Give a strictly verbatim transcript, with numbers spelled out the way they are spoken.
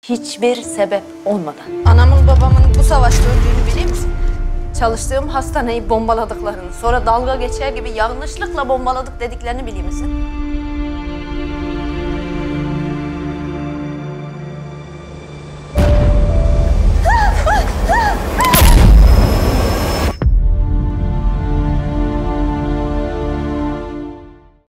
Hiçbir sebep olmadan. Anamın babamın bu savaşta öldüğünü biliyor musun? Çalıştığım hastaneyi bombaladıklarını, sonra dalga geçer gibi yanlışlıkla bombaladık dediklerini biliyor musun?